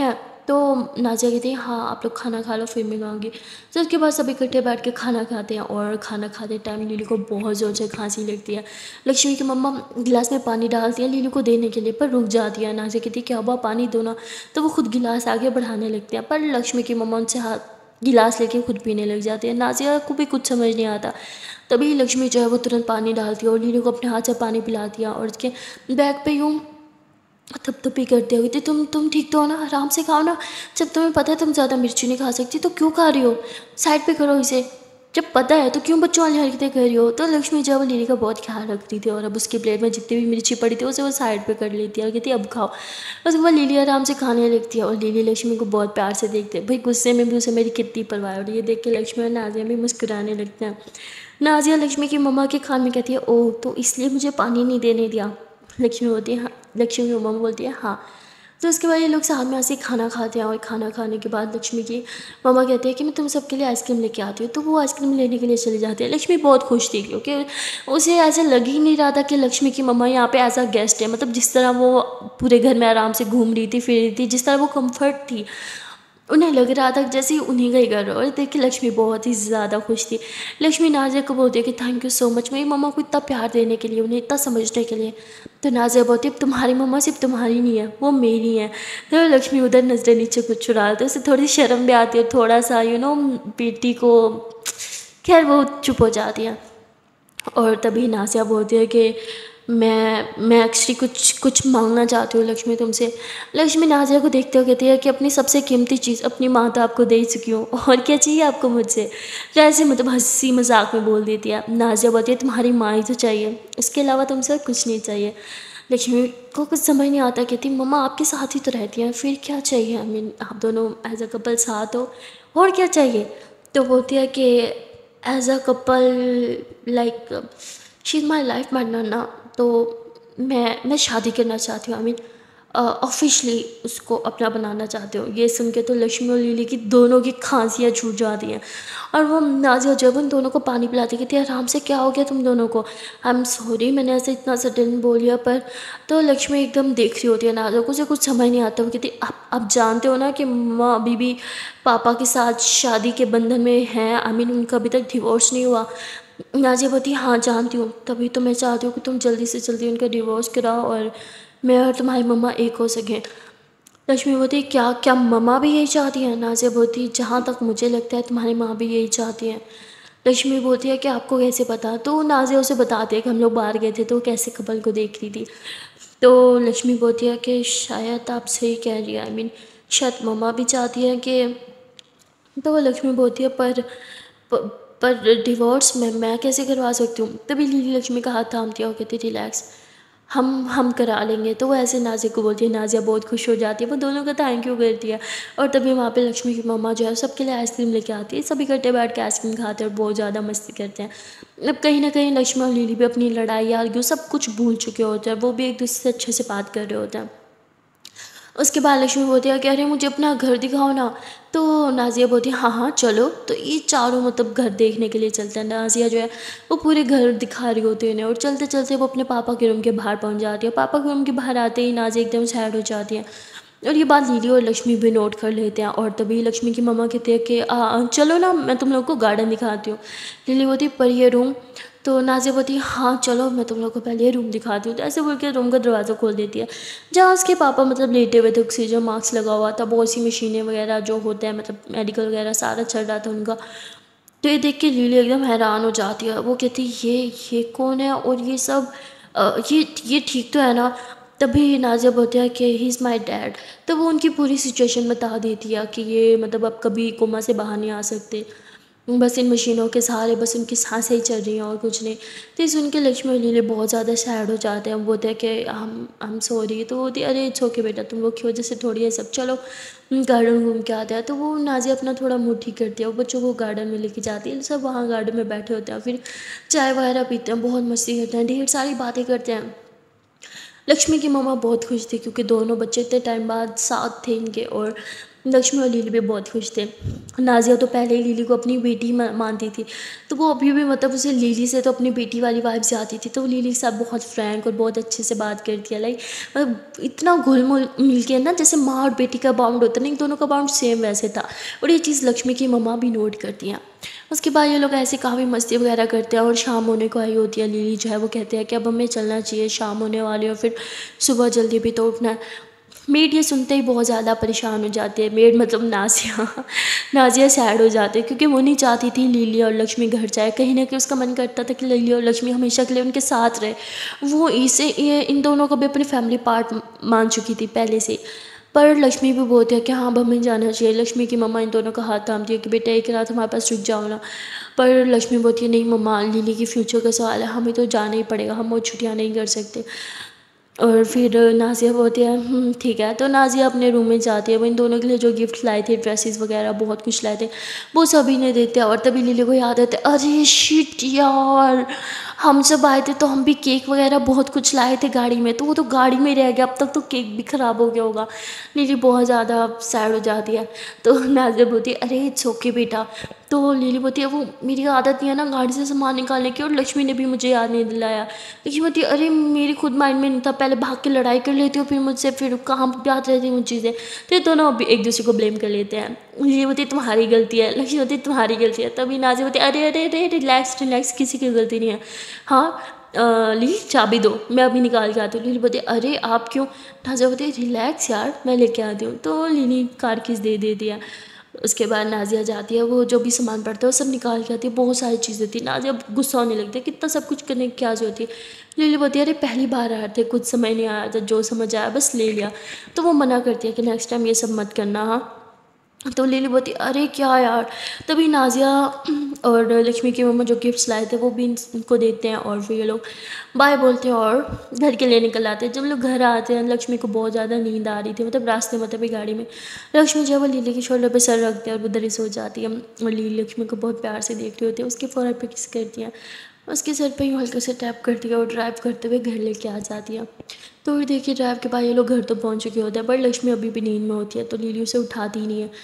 तो नाज़िया कहती है हाँ आप लोग खाना खा लो फिर मैं खाऊँगी। तो उसके बाद सब इकट्ठे बैठ के खाना खाते हैं और खाना खाते टाइम लिली को बहुत ज़ोर से खांसी लगती है। लक्ष्मी की मम्मा गिलास में पानी डालती है लिली को देने के लिए पर रुक जाती है। नाज़िया कहती है क्या हुआ पानी दो ना, तो वो खुद गिलास आगे बढ़ाने लगती है पर लक्ष्मी की मम्मा उनसे हाथ गिलास लेके खुद पीने लग जाती है। नाज़िया को भी कुछ समझ नहीं आता। तभी लक्ष्मी जो है वो तुरंत पानी डालती है और लिली को अपने हाथ से पानी पिलाती है और उसके बैग पे यूँ थपथपी करते हुए थी, तुम ठीक तो हो ना, आराम से खाओ ना, जब तुम्हें पता है तुम ज़्यादा मिर्ची नहीं खा सकती तो क्यों खा रही हो, साइड पे करो इसे, जब पता है तो क्यों बच्चों वाली हरकतें कर रही हो। तो लक्ष्मी जो है वो लिली का बहुत ख्याल रखती थी और अब उसकी प्लेट में जितनी भी मिर्ची पड़ी थी उसे वो साइड पे कर लेती है और कहती है अब खाओ। उसके बाद लिली आराम से खाने लगती है और लिली लक्ष्मी को बहुत प्यार से देखते हैं, भाई गुस्से में भी उसे मेरी कितनी परवाह है। और ये देख के लक्ष्मी और नाज़िया भी मुस्कुराने लगते हैं। नाज़िया लक्ष्मी की मम्मा के कान में कहती है ओह तो इसलिए मुझे पानी नहीं देने दिया। लक्ष्मी बोलती है हाँ, लक्ष्मी की मम्मा बोलती है हाँ। तो उसके बाद ये लोग साथ में ऐसे ही खाना खाते हैं और खाना खाने के बाद लक्ष्मी की मम्मा कहते हैं कि मैं तुम सबके लिए आइसक्रीम लेके आती हूँ, तो वो आइसक्रीम लेने के लिए चली जाती है। लक्ष्मी बहुत खुश थी क्योंकि उसे ऐसे लग ही नहीं रहा था कि लक्ष्मी की मम्मा यहाँ पे एज अ गेस्ट है, मतलब जिस तरह वो पूरे घर में आराम से घूम रही थी फिर रही थी, जिस तरह वो कम्फर्ट थी उन्हें लग रहा था जैसे ही उन्हीं का ही घर हो। और देख के लक्ष्मी बहुत ही ज़्यादा खुश थी। लक्ष्मी नाज़िया को बोलती है कि थैंक यू सो मच मेरी मम्मा को इतना प्यार देने के लिए, उन्हें इतना समझने के लिए। तो नाज़िया बोलती है तुम्हारी मम्मा सिर्फ तुम्हारी नहीं है वो मेरी है। तो लक्ष्मी उधर नजरें नीचे कुछ चुरा लेती है, उसे थोड़ी शर्म भी आती है थोड़ा सा बेटी को, खैर वो चुप हो जाती है। और तभी नाज़िया बोलती है कि मैं एक्चुअली कुछ कुछ मांगना चाहती हूँ लक्ष्मी तुमसे। लक्ष्मी नाज़िया को देखते हुए कहती है कि अपनी सबसे कीमती चीज़ अपनी माँ तो आपको दे चुकी हूँ और क्या चाहिए आपको मुझसे। तो ऐसे मतलब हंसी मजाक में बोल देती है। नाज़िया बोलती है तुम्हारी माँ ही तो चाहिए, इसके अलावा तुमसे कुछ नहीं चाहिए। लक्ष्मी को कुछ समझ नहीं आता, कहती मम्मा आपके साथ ही तो रहती हैं फिर क्या चाहिए, आई मीन आप दोनों एज अ कपल साथ हो और क्या चाहिए। तो बोलती है कि as a couple like she is my life partner ना, तो मैं शादी करना चाहती हूँ, आई मीन ऑफिशली उसको अपना बनाना चाहती हूँ। ये सुन के तो लक्ष्मी और लिली की दोनों की खांसियाँ छूट जाती हैं और वो नाज़िया जब उन दोनों को पानी पिलाती कहती है आराम से, क्या हो गया तुम दोनों को, आई एम सॉरी मैंने ऐसे इतना सडन बोल दिया पर। तो लक्ष्मी एकदम देख रही होती है नाज़िया को, उसे कुछ समझ नहीं आता। वो कहती आप जानते हो ना कि मम्मा अभी भी पापा के साथ शादी के बंधन में हैं, आई मीन उनका अभी तक डिवोर्स नहीं हुआ। नाज़िया बोलती हाँ जानती हूँ, तभी तो मैं चाहती हूँ कि तुम जल्दी से जल्दी उनका डिवोर्स कराओ और मैं और तुम्हारी मम्मा एक हो सकें। लक्ष्मी बोलती क्या क्या मम्मा भी यही चाहती है। नाज़िया बोलती जहाँ तक मुझे लगता है तुम्हारी माँ भी यही चाहती है। लक्ष्मी बोलती है कि आपको कैसे पता। तो नाज़िया उसे बताती है कि हम लोग बाहर गए थे तो कैसे कपल को देख रही थी। तो लक्ष्मी बोलती है कि शायद आप सही कह रही है, आई मीन शायद मम्मा भी चाहती है कि। तो वो लक्ष्मी बोलती है प- पर डिवोर्स में मैं कैसे करवा सकती हूँ। तभी लीली लक्ष्मी का हाथ थामती है और कहती रिलैक्स, हम करा लेंगे। तो वो ऐसे नाज़िया को बोलती है, नाज़िया बहुत खुश हो जाती है, वो दोनों का थैंक यू करती है। और तभी वहाँ पे लक्ष्मी की मम्मा जो है सबके लिए आइसक्रीम लेके आती है, सभी इकट्ठे बैठ के आइसक्रीम खाते हैं और बहुत ज़्यादा मस्ती करते हैं। अब कहीं ना कहीं लक्ष्मी और लीली भी अपनी लड़ाई आर्ग्यू सब कुछ भूल चुके होते हैं, वो भी एक दूसरे से अच्छे से बात कर रहे होते हैं। उसके बाद लक्ष्मी बोलती है कह रहे मुझे अपना घर दिखाओ ना। तो नाज़िया बोलती है हाँ हाँ चलो। तो ये चारों मतलब घर देखने के लिए चलते हैं। नाज़िया जो है वो पूरे घर दिखा रही होती है उन्हें और चलते चलते वो अपने पापा के रूम के बाहर पहुंच जाती है। पापा के रूम के बाहर आते ही नाज़िया एकदम सैड हो जाती है और ये बात लीली और लक्ष्मी भी नोट कर लेते हैं। और तभी लक्ष्मी की मम्मा कहती है कि चलो ना मैं तुम लोग को गार्डन दिखाती हूँ। लिली बोलती पर ये रूम। तो नाज़िया बोलती है हाँ चलो मैं तुम लोग को पहले ये रूम दिखाती हूँ। तो ऐसे बोल के रूम का दरवाज़ा खोल देती है जहाँ उसके पापा मतलब लेटे हुए थे, ऑक्सीजन मास्क लगा हुआ था, बहुत सी मशीनें वगैरह जो होते हैं मतलब मेडिकल वगैरह सारा चल रहा था उनका। तो ये देख के लिली एकदम हैरान हो जाती है, वो कहती है ये कौन है और ये सब ये ठीक तो है ना। तभी नाज़िया बोलती है कि ही इज़ माई डैड। तो वो उनकी पूरी सिचुएशन बता देती है कि ये मतलब अब कभी कोमा से बाहर नहीं आ सकते, बस इन मशीनों के सहारे बस उनकी सांसें ही चल रही हैं और कुछ नहीं। तो ये सुन के लक्ष्मी और लीली बहुत ज़्यादा सैड हो जाते हैं। वो बोलते हैं कि हम सॉरी। तो वो बोलती है अरे इट्स ओके बेटा, तुम लोग की वजह से थोड़ी है सब, चलो गार्डन घूम के आते हैं। तो वो नाज़िया अपना थोड़ा मूड ठीक करती है, वो बच्चों को गार्डन में लेके जाती है, सब वहाँ गार्डन में बैठे होते हैं, फिर चाय वगैरह पीते हैं, बहुत मस्ती करते हैं, ढेर सारी बातें करते हैं। लक्ष्मी की मम्मा बहुत खुश थी क्योंकि दोनों बच्चे इतने टाइम बाद साथ थे इनके, और लक्ष्मी और लीली भी बहुत खुश थे। नाज़िया तो पहले ही लिली को अपनी बेटी मानती थी, तो वो अभी भी मतलब उसे लिली से तो अपनी बेटी वाली वाइब्स आती थी, तो वो लिली के साथ बहुत फ्रैंक और बहुत अच्छे से बात करती है। लाइक मतलब इतना घुल मिल के ना, जैसे माँ और बेटी का बॉन्ड होता है ना, इन दोनों का बॉन्ड सेम वैसे था। और ये चीज़ लक्ष्मी की मम्मा भी नोट करती हैं। उसके बाद ये लोग ऐसे काफ़ी मस्ती वगैरह करते हैं और शाम होने को आई होती है। लिली जो है वो कहते हैं कि अब हमें चलना चाहिए, शाम होने वाली है और फिर सुबह जल्दी भी तो उठना है। मेड ये सुनते ही बहुत ज़्यादा परेशान हो जाती है। मेड मतलब नाज़िया नाज़िया सैड हो जाती है, क्योंकि वो नहीं चाहती थी लिली और लक्ष्मी घर जाए। कहीं ना कहीं उसका मन करता था कि लिली और लक्ष्मी हमेशा के लिए उनके साथ रहे। वो इसे ये इन दोनों को भी अपनी फैमिली पार्ट मान चुकी थी पहले से। पर लक्ष्मी भी बोलती है कि हाँ, अब हमें जाना चाहिए। लक्ष्मी की मम्मा इन दोनों का हाथ थामती है कि बेटा एक रात हमारे पास रुक जाओ ना। पर लक्ष्मी बोलती है नहीं मम्मा, लिली की फ्यूचर का सवाल है, हमें तो जाना ही पड़ेगा, हम वो छुट्टियाँ नहीं कर सकते। और फिर नाज़िया बोलती है ठीक है। तो नाज़िया अपने रूम में जाती है। वो इन दोनों के लिए जो गिफ्ट लाए थे, ड्रेसेस वगैरह बहुत कुछ लाए थे, वो सभी ने देते हैं। और तभी लिली को याद आते, अरे शिट यार, हम जब आए थे तो हम भी केक वगैरह बहुत कुछ लाए थे गाड़ी में, तो वो तो गाड़ी में रह गया, अब तक तो केक भी ख़राब हो गया होगा। लिली बहुत ज़्यादा सैड हो जाती है। तो नाज़िया बोलती है अरे इट्स ओके बेटा। तो लिली बोलती है वो मेरी आदत नहीं है ना गाड़ी से सामान निकालने की, और लक्ष्मी ने भी मुझे याद नहीं दिलाया। लेकिन बोलती है अरे मेरी खुद माइंड में नहीं था, पहले भाग के लड़ाई कर लेती हूँ फिर मुझसे, फिर कहाँ याद रहती मुझ चीज़ें। तो ये दोनों अभी एक दूसरे को ब्लेम कर लेते हैं। ये बोलती है तुम्हारी गलती है, लक्ष्मी होती है तुम्हारी गलती है। तभी नाज़िया बोलती है अरे अरे अरे रिलैक्स रिलैक्स, किसी की गलती नहीं है। हाँ ली चाबी दो, मैं अभी निकाल के आती हूँ। लिली बोलती है अरे आप क्यों। नाज़िया बोलती है रिलैक्स यार, मैं लेके आती हूँ। तो लिली कार कीज दे देती है। उसके बाद नाज़िया जाती है, वो जो भी सामान पड़ता है वो सब निकाल के आती है। बहुत सारी चीज़ें थी। नाज़िया गुस्सा होने लगती है कितना सब कुछ करने की क्या जरूरत थी। लिली बोलती है अरे पहली बार आए थे, कुछ समझ नहीं आया था, जो समझ आया बस ले लिया। तो वो मना करती है कि नेक्स्ट टाइम ये सब मत करना। हाँ। तो लिली बोलती अरे क्या यार। तभी नाज़िया और लक्ष्मी की मम्मा जो गिफ्ट्स लाए थे वो भी इनको देते हैं, और फिर ये लोग बाय बोलते हैं और घर के लिए निकल आते हैं। जब लोग घर आते हैं, लक्ष्मी को बहुत ज़्यादा नींद आ रही थी, मतलब रास्ते में तभी गाड़ी में लक्ष्मी जो है वो लिली के शोल्डर पे सर रखते हैं और वो उधर ही सो जाती है। और लिली लक्ष्मी को बहुत प्यार से देख रही होती है, उसके फोrehead पे किस करती है, उसके सर पे ही हल्के से टैप करती है और ड्राइव करते हुए घर लेके आ जाती है। तो फिर देखिए ड्राइव के बाद ये लोग घर तो पहुंच चुके होते हैं, पर लक्ष्मी अभी भी नींद में होती है, तो लिली उसे उठाती ही नहीं है।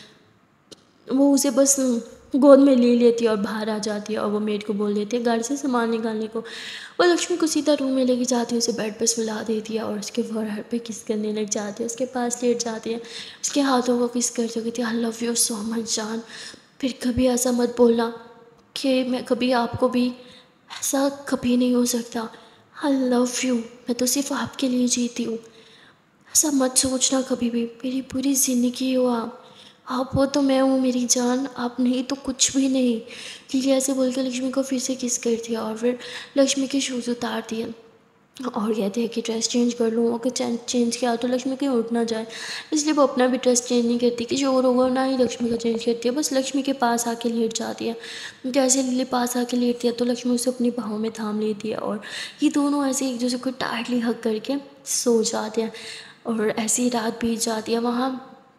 वो उसे बस गोद में ले लेती है और बाहर आ जाती है, और वो मेड को बोल देती है गाड़ी से सामान निकालने को। वो लक्ष्मी को सीधा रूम में लेके जाती है, उसे बेड पर सुला देती है और उसके फोरहेड पे किस करने लग जाती है, उसके पास लेट जाती है, उसके हाथों को किस करती कहती है I love you so much जान, फिर कभी ऐसा मत बोलना कि मैं कभी आपको भी, ऐसा कभी नहीं हो सकता। आई लव यू, मैं तो सिर्फ आपके लिए जीती हूँ, ऐसा मत सोचना कभी भी, मेरी पूरी ज़िंदगी हो आप हो तो मैं हूँ मेरी जान, आप नहीं तो कुछ भी नहीं। लिली ऐसे बोल के लक्ष्मी को फिर से किस कर दिया और फिर लक्ष्मी के शूज़ उतार दिए और कहते हैं कि ड्रेस चेंज कर लूँ। अगर चेंज किया तो लक्ष्मी कहीं उठ ना जाए, इसलिए वो अपना भी ड्रेस चेंज नहीं करती कि शोर होगा, ना ही लक्ष्मी का चेंज करती है, बस लक्ष्मी के पास आके लेट जाती है। जैसे लिली पास आके लेटती है तो लक्ष्मी उसे अपनी बाहों में थाम लेती है और ये दोनों ऐसे एक दूसरे को टाइटली हग करके सो जाते हैं। और ऐसी रात बीत जाती है वहाँ।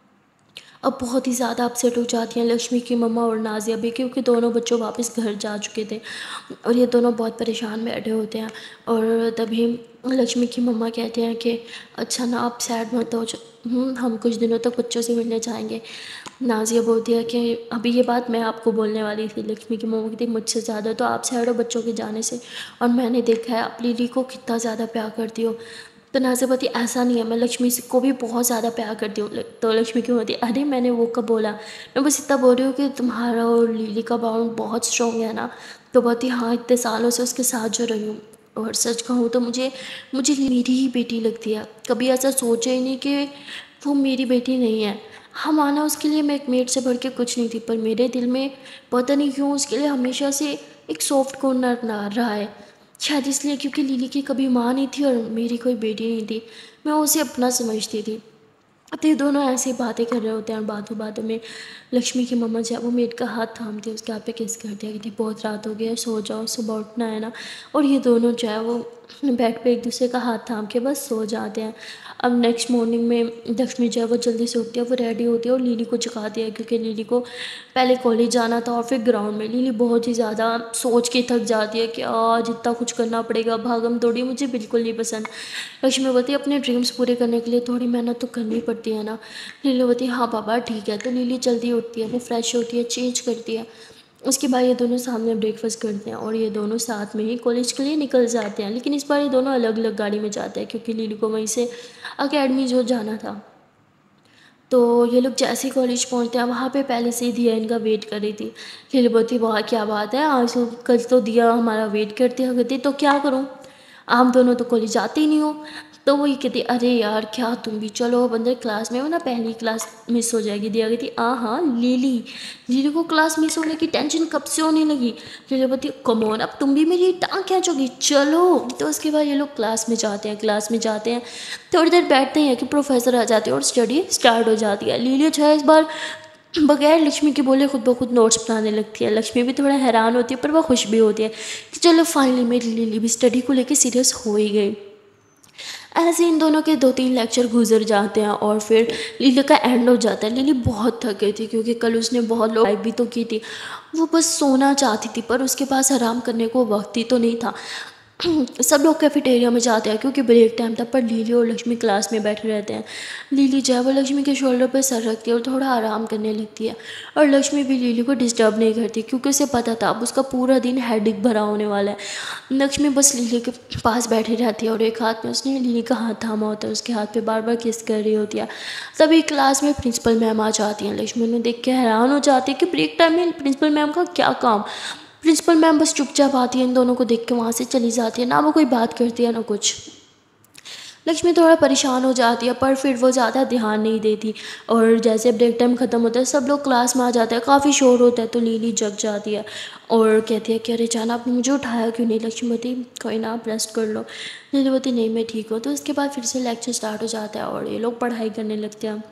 अब बहुत ही ज़्यादा अपसेट हो जाती हैं लक्ष्मी की मम्मा और नाज़िया भी, क्योंकि दोनों बच्चों वापस घर जा चुके थे और ये दोनों बहुत परेशान बैठे होते हैं। और तभी लक्ष्मी की मम्मा कहते हैं कि अच्छा ना आप सैड मत हो, हम कुछ दिनों तक बच्चों से मिलने जाएंगे। नाज़िया बोलती है कि अभी ये बात मैं आपको बोलने वाली थी। लक्ष्मी की मम्मा कहती है मुझसे ज़्यादा तो आप सैड हो बच्चों के जाने से, और मैंने देखा है आप लिली को कितना ज़्यादा प्यार करती हो। तो नाज़िया बोलती ऐसा नहीं है, मैं लक्ष्मी से को भी बहुत ज़्यादा प्यार करती हूँ। तो लक्ष्मी क्यों होती अरे मैंने वो कब बोला, मैं बस इतना बोल रही हूँ कि तुम्हारा और लिली का बॉन्ड बहुत स्ट्रॉन्ग है ना। तो बोलती हाँ इतने सालों से उसके साथ जो रही हूँ, और सच कहूँ तो मुझे मुझे मेरी ही बेटी लगती है, कभी ऐसा सोचा ही नहीं कि वो मेरी बेटी नहीं है। हाँ माना उसके लिए मैं एक मेड से बढ़ के कुछ नहीं थी, पर मेरे दिल में पता नहीं क्यों उसके लिए हमेशा से एक सॉफ्ट कॉर्नर रहा है। शायद इसलिए क्योंकि लिली की कभी माँ नहीं थी और मेरी कोई बेटी नहीं थी, मैं उसे अपना समझती थी। तो ये दोनों ऐसी बातें कर रहे होते हैं और बातों बातों में लक्ष्मी की मम्मा जो है वो मेड का हाथ थामती है, उसके हाथ पे किस करती है, कहती बहुत रात हो गई है सो जाओ सुबह उठना है ना। और ये दोनों जो है वो बेड पे एक दूसरे का हाथ थाम के बस सो जाते हैं। अब नेक्स्ट मॉर्निंग में लक्ष्मी जो है वो जल्दी से उठती है, वो रेडी होती है और लिली को जगाती है, क्योंकि लिली को पहले कॉलेज जाना था और फिर ग्राउंड में। लिली बहुत ही ज़्यादा सोच के थक जाती है कि आज इतना कुछ करना पड़ेगा, भागम दौड़ी मुझे बिल्कुल नहीं पसंद। लक्ष्मी बोलती है अपने ड्रीम्स पूरे करने के लिए थोड़ी मेहनत तो करनी पड़ती है ना। लिली बोलती है हाँ पापा ठीक है। तो लिली जल्दी उठती है, वो फ्रेश होती है, चेंज करती है। उसके बाद ये दोनों सामने ब्रेकफास्ट करते हैं और ये दोनों साथ में ही कॉलेज के लिए निकल जाते हैं। लेकिन इस बार ये दोनों अलग अलग गाड़ी में जाते हैं, क्योंकि लिली को वहीं से अकेडमी जो जाना था। तो ये लोग जैसे ही कॉलेज पहुंचते हैं, वहाँ पे पहले से ही दिया इनका वेट कर रही थी। लिली बोलती वाह क्या बात है, आज तो कल तो दिया हमारा वेट करते हैं, कहती तो क्या करूँ, आप दोनों तो कॉलेज जाते ही नहीं हो। तो वही कहती अरे यार क्या तुम भी चलो अब अंदर क्लास में हो ना, पहली क्लास मिस हो जाएगी। दिया कहती हाँ लिली, लिली को क्लास मिस होने की टेंशन कब से होने लगी। लिली बोलती कम ऑन अब तुम भी मेरी टांग खींचोगी चलो। तो उसके बाद ये लोग क्लास में जाते हैं, क्लास में जाते हैं, थोड़ी देर बैठते हैं कि प्रोफेसर आ जाते हैं और स्टडी स्टार्ट हो जाती है। लिली जो है इस बार बगैर लक्ष्मी के बोले खुद ब खुद नोट्स बनाने लगती है। लक्ष्मी भी थोड़ा हैरान होती है पर वह खुश भी होती है कि चलो फाइनली मेरी लिली भी स्टडी को लेकर सीरियस हो ही गई। ऐसे इन दोनों के 2-3 लेक्चर गुजर जाते हैं और फिर लिली का एंड हो जाता है। लिली बहुत थक गई थी, क्योंकि कल उसने बहुत लोग भी तो की थी। वो बस सोना चाहती थी पर उसके पास आराम करने को वक्त ही तो नहीं था। सब लोग कैफेटेरिया में जाते हैं क्योंकि ब्रेक टाइम था, पर लिली और लक्ष्मी क्लास में बैठे रहते हैं। लिली जो है वो लक्ष्मी के शोल्डर पर सर रखती है और थोड़ा आराम करने लगती है। और लक्ष्मी भी लिली को डिस्टर्ब नहीं करती, क्योंकि उसे पता था अब उसका पूरा दिन हेडेक भरा होने वाला है। लक्ष्मी बस लिली के पास बैठी रहती है और एक हाथ में उसने लिली का हाथ थामा होता है, उसके हाथ पे बार बार किस कर रही होती है। तभी क्लास में प्रिंसिपल मैम आ जाती हैं। लक्ष्मी उन्हें देख के हैरान हो जाती है कि ब्रेक टाइम में प्रिंसिपल मैम का क्या काम। प्रिंसिपल मैम बस चुपचाप आती है, इन दोनों को देख के वहाँ से चली जाती है, ना वो कोई बात करती है ना कुछ। लक्ष्मी थोड़ा परेशान हो जाती है पर फिर वो ज़्यादा ध्यान नहीं देती। और जैसे ब्रेक टाइम ख़त्म होता है, सब लोग क्लास में आ जाते हैं, काफ़ी शोर होता है, तो लिली जग जाती है और कहती है कि अरे जाना आपने मुझे उठाया क्यों नहीं। लक्ष्मीवती कोई ना आप रेस्ट कर लो। लीलीवती नहीं मैं ठीक हूँ। तो उसके बाद फिर से लेक्चर स्टार्ट हो जाता है और ये लोग पढ़ाई करने लगते हैं।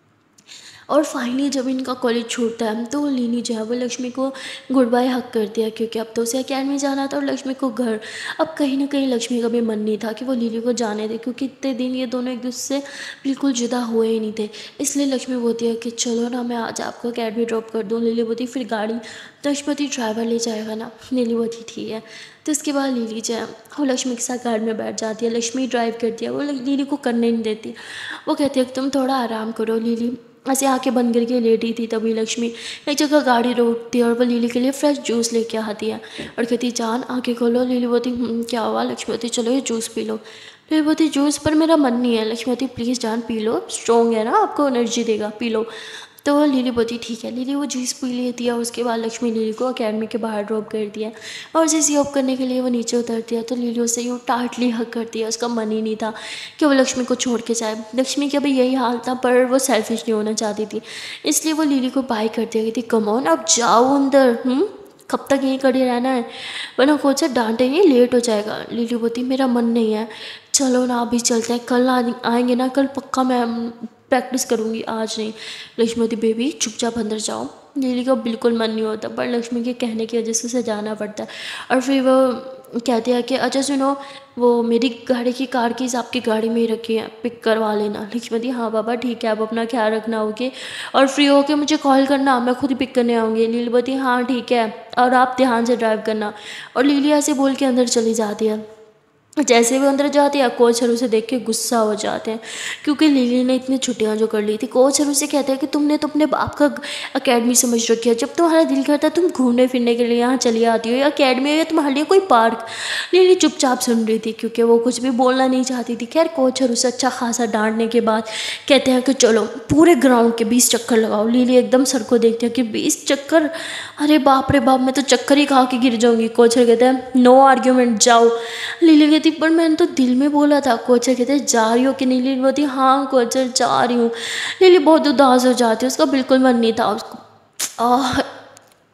और फाइनली जब इनका कॉलेज छूटता है तो लिली जो है वो लक्ष्मी को गुड बाय हक करती है, क्योंकि अब तो उसे अकेडमी जाना था और लक्ष्मी को घर। अब कहीं ना कहीं लक्ष्मी का भी मन नहीं था कि वो लिली को जाने दे, क्योंकि इतने दिन ये दोनों एक दूसरे से बिल्कुल जुदा हुए ही नहीं थे। इसलिए लक्ष्मी बोलती है कि चलो ना मैं आज आपको अकेडमी ड्रॉप कर दूँ। लिली बोलती फिर गाड़ी लक्ष्मीवती ड्राइवर ले जाएगा ना। लिली बोलती ठीक है। तो उसके बाद लिली जो है वो लक्ष्मी के साथ कार में बैठ जाती है। लक्ष्मी ड्राइव करती है, वो लिली को करने नहीं देती। वो कहती है कि तुम थोड़ा आराम करो। लिली ऐसे आंखें बंद करके लेटी थी, तभी लक्ष्मी एक जगह गाड़ी रोकती है और वो लिली के लिए फ्रेश जूस लेके आती है और कहती जान आंखें खोलो। लिली बोलती क्या हुआ। लक्ष्मी बोलती चलो ये जूस पी लो। लिली बोलती जूस पर मेरा मन नहीं है। लक्ष्मी बोलती प्लीज़ जान पी लो, स्ट्रॉन्ग है ना, आपको एनर्जी देगा, पी लो। तो लिली बोलती ठीक है। लिली वो जूस पी लेती है। उसके बाद लक्ष्मी लिली को अकेडमी के बाहर ड्रॉप करती है और जैसे ऑफ करने के लिए वो नीचे उतरती है तो लिली उसे यूँ टाटली हक करती है। उसका मन ही नहीं था कि वो लक्ष्मी को छोड़ के जाए। लक्ष्मी का भी यही हाल था, पर वो सेल्फिश नहीं होना चाहती थी, इसलिए वो लिली को बाय करती है कि कम ऑन अब जाओ अंदर, कब तक यहीं खड़े रहना है, वरना कोच से डांटेंगे, लेट हो जाएगा। लिली बोलती मेरा मन नहीं है, चलो ना अभी चलते हैं, कल आएंगे ना, कल पक्का मैं प्रैक्टिस करूँगी, आज नहीं। लक्ष्मी बोलती बेबी चुपचाप अंदर जाओ। लिली का बिल्कुल मन नहीं होता, पर लक्ष्मी के कहने की वजह से उसे जाना पड़ता है। और फिर वो कहती है कि अच्छा सुनो, वो मेरी गाड़ी की कार की आपकी गाड़ी में ही रखी है, पिक करवा लेना। लक्ष्मी बोलती हाँ बाबा ठीक है, आप अपना ख्याल रखना, ओके, और फ्री होके मुझे कॉल करना, मैं खुद ही पिक करने आऊँगी। लिली बोलती हाँ ठीक है, और आप ध्यान से ड्राइव करना। और लिली ऐसे बोल के अंदर चली जाती है। जैसे भी अंदर जाती है कोच सर उसे देख के गुस्सा हो जाते हैं, क्योंकि लिली ने इतनी छुट्टियां जो कर ली थी। कोच सर उसे कहते हैं कि तुमने तो अपने बाप का अकेडमी समझ रखी है, जब तुम्हारा दिल करता है तुम घूमने फिरने के लिए यहाँ चली आती हो, या अकेडमी हो या तुम्हारे लिए कोई पार्क। लिली चुपचाप सुन रही थी क्योंकि वो कुछ भी बोलना नहीं चाहती थी। खैर कोच सर उसे अच्छा खासा डांटने के बाद कहते हैं कि चलो पूरे ग्राउंड के 20 चक्कर लगाओ। लिली एकदम सर को देखती है कि 20 चक्कर, अरे बाप रे बाप, मैं तो चक्कर ही खा के गिर जाऊंगी। कोच सर कहते हैं नो आर्ग्यूमेंट, जाओ। लिली कहती पर मैंने तो दिल में बोला था। कोचर कहते जा रही हो कि नहीं। लिली बोलती हाँ कोचर जा रही हूँ। लिली बहुत उदास हो जाती है, उसका बिल्कुल मन नहीं था। उसको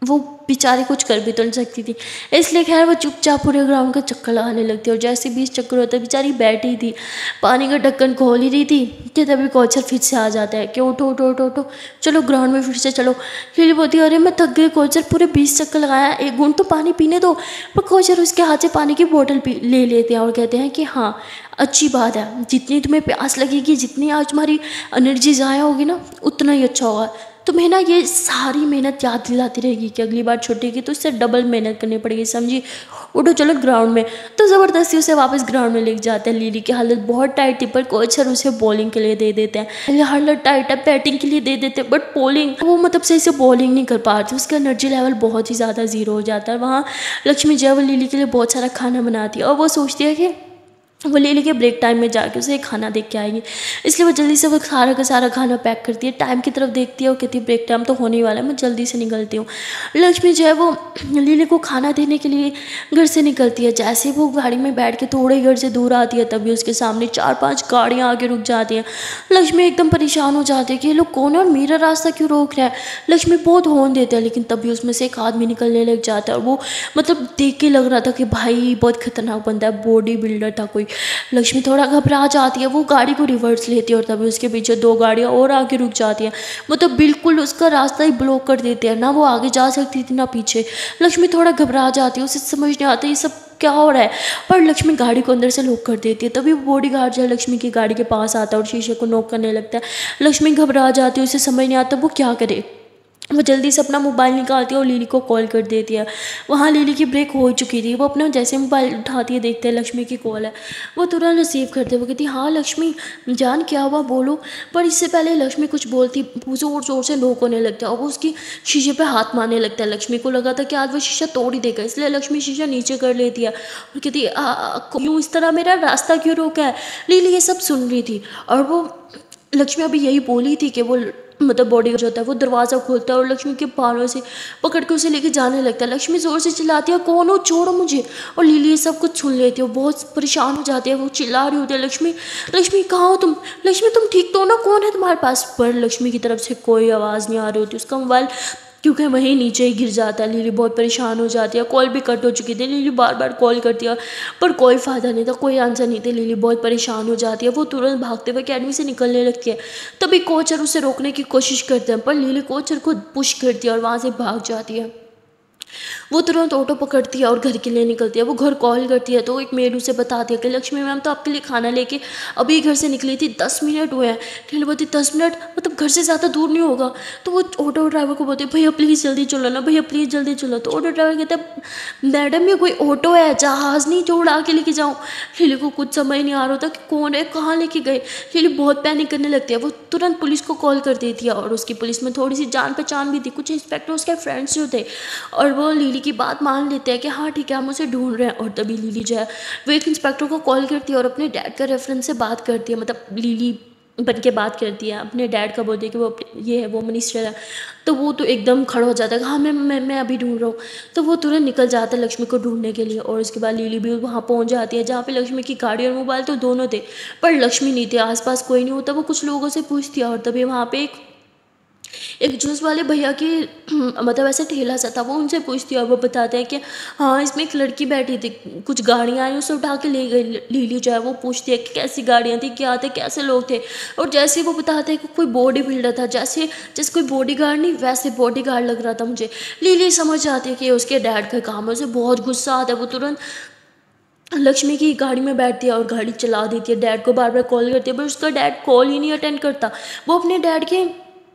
वो बेचारी कुछ कर भी तो नहीं सकती थी। इसलिए खैर वो चुपचाप पूरे ग्राउंड का चक्कर लगाने लगती है और जैसे 20 चक्कर होता है बेचारी बैठी थी, पानी का ढक्कन खोल ही रही थी कि तभी कोचर फिर से आ जाता है कि उठो उठो उठो उठो, चलो ग्राउंड में फिर से चलो। लिली बोलती है अरे मैं थक गई कोचर, पूरे 20 चक्कर लगाया, एक घूंट तो पानी पीने दो। पर कोचर उसके हाथ से पानी की बोतल ले लेते हैं और कहते हैं कि हाँ अच्छी बात है, जितनी तुम्हें प्यास लगेगी, जितनी आज तुम्हारी एनर्जी ज़ाया होगी ना, उतना ही अच्छा होगा। तुम्हें ना ये सारी मेहनत याद दिलाती रहेगी कि अगली बार छुट्टी तो इससे डबल मेहनत करनी पड़ेगी, समझी। उठो चलो ग्राउंड में। तो ज़बरदस्ती उसे वापस ग्राउंड में लेके जाते हैं। लिली की हालत बहुत टाइट थी पर कोच सर उसे बॉलिंग के लिए दे देते हैं। हालत टाइट है, बैटिंग के लिए दे देते हैं, बट बॉलिंग वो मतलब सही से बॉलिंग नहीं कर पा रही थी। उसका एनर्जी लेवल बहुत ही ज़्यादा ज़ीरो हो जाता है। वहाँ लक्ष्मी जय वो लिली के लिए बहुत सारा खाना बनाती है और वो सोचती है कि वो लिली के ब्रेक टाइम में जाके उसे खाना देख के आएगी, इसलिए वो जल्दी से वो सारा का सारा खाना पैक करती है। टाइम की तरफ देखती है और कहती है ब्रेक टाइम तो होने ही वाला है, मैं जल्दी से निकलती हूँ। लक्ष्मी जो है वो लिली को खाना देने के लिए घर से निकलती है। जैसे वो गाड़ी में बैठ के थोड़े घर से दूर आती है तभी उसके सामने 4-5 गाड़ियाँ आके रुक जाती हैं। लक्ष्मी एकदम परेशान हो जाती है कि ये लोग कौन है और मेरा रास्ता क्यों रोक रहा है। लक्ष्मी बहुत हॉर्न देते हैं लेकिन तभी उसमें से एक आदमी निकलने लग जाता है और वो मतलब देख के लग रहा था कि भाई बहुत खतरनाक बंदा है, बॉडी बिल्डर था कोई। लक्ष्मी थोड़ा घबरा जाती है, वो गाड़ी को रिवर्स लेती है और तभी उसके पीछे 2 गाड़ियाँ और आगे रुक जाती हैं। मतलब बिल्कुल उसका रास्ता ही ब्लॉक कर देते हैं, ना वो आगे जा सकती थी ना पीछे। लक्ष्मी थोड़ा घबरा जाती है, उसे समझ नहीं आता ये सब क्या हो रहा है। पर लक्ष्मी गाड़ी को अंदर से लॉक कर देती है। तभी वो बॉडीगार्ड जो है लक्ष्मी की गाड़ी के पास आता है और शीशे को नॉक करने लगता है। लक्ष्मी घबरा जाती है, उसे समझ नहीं आता वो क्या करे। वो जल्दी से अपना मोबाइल निकालती है और लिली को कॉल कर देती है। वहाँ लिली की ब्रेक हो चुकी थी। वो अपना जैसे मोबाइल उठाती है देखते हैं लक्ष्मी की कॉल है, वो तुरंत रिसीव करते हैं। वो कहती है हाँ लक्ष्मी जान क्या हुआ बोलो। पर इससे पहले लक्ष्मी कुछ बोलती ज़ोर ज़ोर से नोक होने लगता है और वो उसकी शीशे पे हाथ मारने लगता है। लक्ष्मी को लगा था कि आज वो शीशा तोड़ ही देगा, इसलिए लक्ष्मी शीशा नीचे कर लेती है और कहती है क्यों इस तरह मेरा रास्ता क्यों रोका है। लिली ये सब सुन रही थी और वो लक्ष्मी अभी यही बोली थी कि वो मतलब बॉडीगार्ड जो होता है वो दरवाज़ा खोलता है और लक्ष्मी के बालों से पकड़ के उसे लेके जाने लगता है। लक्ष्मी ज़ोर से चिल्लाती है कौन हो, छोड़ो मुझे। और लिली ये सब कुछ सुन लेती है, वो बहुत परेशान हो जाती है, वो चिल्ला रही होती है लक्ष्मी लक्ष्मी कहाँ हो तुम, लक्ष्मी तुम ठीक तो हो ना, कौन है तुम्हारे पास। पर लक्ष्मी की तरफ से कोई आवाज़ नहीं आ रही होती। उसका मोबाइल क्योंकि वहीं नीचे ही गिर जाता है। लिली बहुत परेशान हो जाती है, कॉल भी कट हो चुकी थी। लिली बार बार कॉल करती है पर कोई फ़ायदा नहीं था, कोई आंसर नहीं थे। लिली बहुत परेशान हो जाती है, वो तुरंत भागते हुए अकेडमी से निकलने लगती है। तभी कोचर उसे रोकने की कोशिश करते हैं पर लिली कोचर को पुश करती है और वहाँ से भाग जाती है। वो तुरंत ऑटो पकड़ती है और घर के लिए निकलती है। वो घर कॉल करती है तो एक मेड उसे बताती है कि लक्ष्मी मैम तो आपके लिए खाना लेके अभी घर से निकली थी, 10 मिनट हुए हैं। नीलू बोलती 10 मिनट मतलब घर से ज़्यादा दूर नहीं होगा। तो वो ऑटो ड्राइवर को बोलती है भैया प्लीज़ जल्दी चलो ना, भैया प्लीज़ जल्दी चलो। तो ऑटो ड्राइवर कहता है मैडम ये कोई ऑटो है, जहाज़ नहीं जो उड़ा के लेके जाऊँ। नीलू को कुछ समझ नहीं आ रहा था कि कौन है, कहाँ लेके गए। नीलू बहुत पैनिक करने लगती है। वो तुरंत पुलिस को कॉल कर देती है और उसकी पुलिस में थोड़ी सी जान पहचान भी थी, कुछ इंस्पेक्टर उसके फ्रेंड्स जो थे और वो लिली की बात मान लेते हैं कि हाँ ठीक है हम उसे ढूंढ रहे हैं। और तभी लिली जो है वो एक इंस्पेक्टर को कॉल करती है और अपने डैड का रेफरेंस से बात करती है, मतलब लिली बन के बात करती है। अपने डैड का बोलती है कि वो ये है वो मिनिस्टर है। तो वो तो एकदम खड़ा हो जाता है हाँ मैं अभी ढूंढ रहा हूँ। तो वो तुरंत निकल जाता है लक्ष्मी को ढूंढने के लिए और उसके बाद लिली भी वहाँ पहुँच जाती है जहाँ पे लक्ष्मी की गाड़ी और मोबाइल तो दोनों थे पर लक्ष्मी नहीं थे, आसपास कोई नहीं होता। वो कुछ लोगों से पूछती है और तभी वहाँ पे एक जूस वाले भैया की मतलब ऐसे ठेला सा था, वो उनसे पूछती है और वो बताते हैं कि हाँ इसमें एक लड़की बैठी थी, कुछ गाड़ियाँ आई उसे उठा के ले गई। लीली जो है वो पूछती है कि कैसी गाड़ियाँ थी, क्या थे, कैसे लोग थे। और जैसे वो बताते हैं कि कोई बॉडी बिल्डर था, जैसे कोई बॉडी गार्ड नहीं वैसे बॉडी गार्ड लग रहा था मुझे। लीली समझ आती है कि उसके डैड का काम है, उसे बहुत गुस्सा आता है। वो तुरंत लक्ष्मी की गाड़ी में बैठती है और गाड़ी चला देती है। डैड को बार बार कॉल करती है पर उसका डैड कॉल ही नहीं अटेंड करता। वो अपने डैड के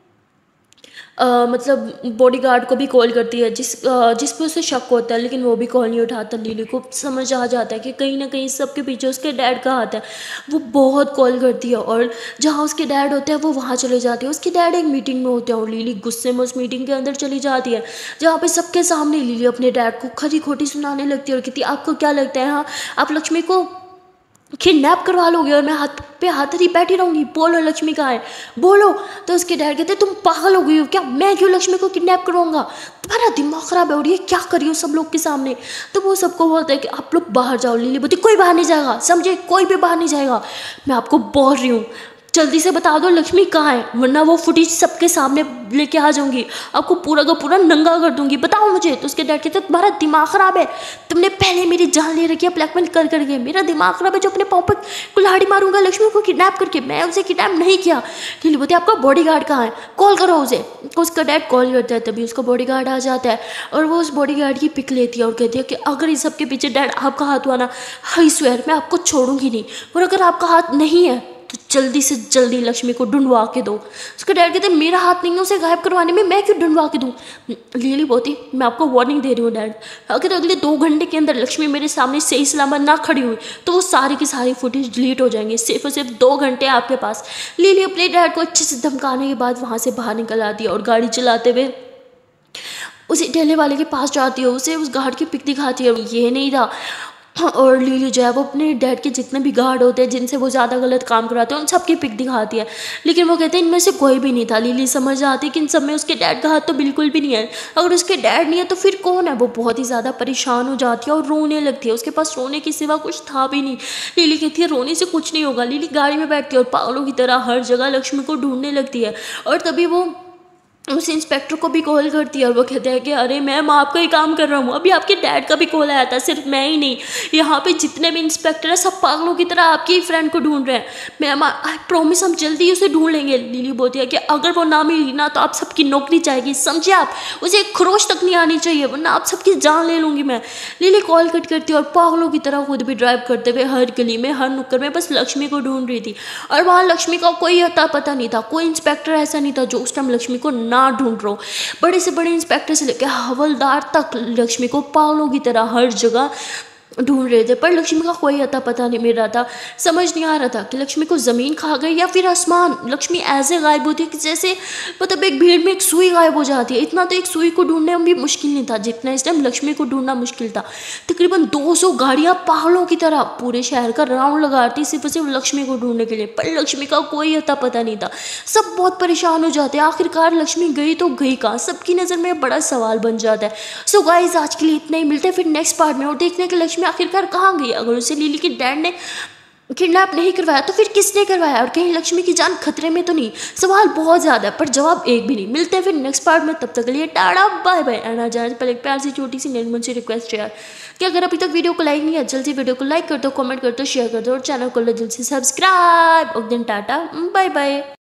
मतलब बॉडीगार्ड को भी कॉल करती है जिस पे उसे शक होता है लेकिन वो भी कॉल नहीं उठाता। लिली को समझ आ जाता है कि कहीं ना कहीं सबके पीछे उसके डैड का हाथ है। वो बहुत कॉल करती है और जहाँ उसके डैड होते हैं वो वहाँ चले जाती है। उसके डैड एक मीटिंग में होते हैं और लिली गुस्से में उस मीटिंग के अंदर चली जाती है जहाँ पे सबके सामने लिली अपने डैड को खरी खोटी सुनाने लगती है और कहती है आपको क्या लगता है हाँ आप लक्ष्मी को किडनैप करवा लोगे और मैं हाथ पे हाथ रही बैठी रहूंगी, बोलो लक्ष्मी कहाँ है बोलो। तो उसके डैड कहते तुम पागल हो गई हो क्या, मैं क्यों लक्ष्मी को किडनैप करवाऊंगा, तुम्हारा दिमाग खराब है और ये क्या करी हो सब लोग के सामने। तो वो सबको बोलता है कि आप लोग बाहर जाओ। लिली बोलती कोई बाहर नहीं जाएगा, समझे कोई भी बाहर नहीं जाएगा, मैं आपको बोल रही हूँ जल्दी से बता दो लक्ष्मी कहाँ है, वरना वो फुटेज सबके सामने लेके आ जाऊंगी, आपको पूरा का पूरा नंगा कर दूंगी, बताओ मुझे। तो उसके डैड कहते तुम्हारा दिमाग खराब है, तुमने पहले मेरी जान ले रखी है ब्लैकमेल कर करके, मेरा दिमाग खराब है जो अपने पाँव पर कुल्हाड़ी मारूंगा लक्ष्मी को किडनैप करके, मैं उसे किडनैप नहीं किया। लिली बोलती आपका बॉडीगार्ड कहाँ है, कॉल करो उसे। उसका डैड कॉल करता है, तभी उसका बॉडीगार्ड आ जाता है और वो उस बॉडीगार्ड की पिक लेती है और कहती है कि अगर इस सब के पीछे डैड आपका हाथ हुआ ना, आई स्वेयर मैं आपको छोड़ूंगी नहीं, और अगर आपका हाथ नहीं है तो जल्दी से जल्दी लक्ष्मी को ढूंढवा के दो। उसका डैड कहते मेरा हाथ नहीं है उसे गायब करवाने में, मैं क्यों ढूंढवा के दूँ। लिली बोलती मैं आपको वार्निंग दे रही हूँ डैड, अगर अगले 2 घंटे के अंदर लक्ष्मी मेरे सामने सही सलामत ना खड़ी हुई तो वो सारी की सारी फुटेज डिलीट हो जाएंगे, सिर्फ और सिर्फ 2 घंटे आपके पास। लिली अपने डैड को अच्छे से धमकाने के बाद वहाँ से बाहर निकल आती है और गाड़ी चलाते हुए उसी ठेले वाले के पास जाती है, उसे उस गार्ड की पिक दिखाती है, ये नहीं था। और लिली जो है वो अपने डैड के जितने भी गार्ड होते हैं जिनसे वो ज़्यादा गलत काम कराते हैं उन सब की पिक दिखाती है, लेकिन वो कहते हैं इनमें से कोई भी नहीं था। लिली समझ जाती है कि इन सब में उसके डैड का हाथ तो बिल्कुल भी नहीं है, अगर उसके डैड नहीं है तो फिर कौन है। वो बहुत ही ज़्यादा परेशान हो जाती है और रोने लगती है, उसके पास रोने के सिवा कुछ था भी नहीं। लिली कहती है रोने से कुछ नहीं होगा। लिली गाड़ी में बैठती है और पागलों की तरह हर जगह लक्ष्मी को ढूंढने लगती है, और तभी वो उस इंस्पेक्टर को भी कॉल करती है और वो कहते हैं कि अरे मैम आपका ही काम कर रहा हूँ, अभी आपके डैड का भी कॉल आया था, सिर्फ मैं ही नहीं, यहाँ पे जितने भी इंस्पेक्टर हैं सब पागलों की तरह आपकी ही फ्रेंड को ढूंढ रहे हैं। मैम आई प्रॉमिस हम जल्दी ही उसे ढूंढ लेंगे। लिली बोलती है कि अगर वो ना मिली ना तो आप सबकी नौकरी जाएगी, समझे आप, उसे एक खरोच तक नहीं आनी चाहिए वरना आप सबकी जान ले लूँगी मैं। लिली कॉल कट करती है और पागलों की तरह खुद भी ड्राइव करते हुए हर गली में हर नुक्कड़ में बस लक्ष्मी को ढूंढ रही थी, और वहाँ लक्ष्मी का कोई अता पता नहीं था, कोई इंस्पेक्टर ऐसा नहीं था जो उस टाइम लक्ष्मी को ना ढूंढ रहा हो। बड़े से बड़े इंस्पेक्टर से लेकर हवलदार तक लक्ष्मी को पागलों की तरह हर जगह ढूंढ रहे थे, पर लक्ष्मी का कोई अता पता नहीं मिल रहा था। समझ नहीं आ रहा था कि लक्ष्मी को ज़मीन खा गई या फिर आसमान। लक्ष्मी ऐसे गायब होती है कि जैसे मतलब एक भीड़ में एक सुई गायब हो जाती है। इतना तो एक सुई को ढूंढने में भी मुश्किल नहीं था जितना इस टाइम लक्ष्मी को ढूंढना मुश्किल था। तकरीबन 200 गाड़ियाँ पागलों की तरह पूरे शहर का राउंड लगाती सिर्फ और सिर्फ लक्ष्मी को ढूंढने के लिए, पर लक्ष्मी का कोई अता पता नहीं था। सब बहुत परेशान हो जाते हैं, आखिरकार लक्ष्मी गई तो गई कहाँ, सबकी नज़र में बड़ा सवाल बन जाता है। सो गाइस आज के लिए इतना ही, मिलते हैं फिर नेक्स्ट पार्ट में और देखने के लक्ष्मी आखिरकार कहाँ गई। अगर उसे लिली के डैड ने किडनैप नहीं करवाया तो फिर किसने करवाया, और कहीं लक्ष्मी की जान खतरे में तो नहीं। सवाल बहुत ज़्यादा है पर जवाब एक भी नहीं। मिलते हैं फिर नेक्स्ट पार्ट में, तब तक के लिए टाटा बाय बाय। एंड आज पहले एक प्यार सी छोटी सी निर्मल सी रिक्वेस्ट है यार कि अगर अभी तक वीडियो को लाइक नहीं है जल्दी वीडियो को लाइक कर दो, कमेंट कर दो, शेयर कर दो और चैनल को जल्दी से सब्सक्राइब। और दिन टाटा बाय बाय।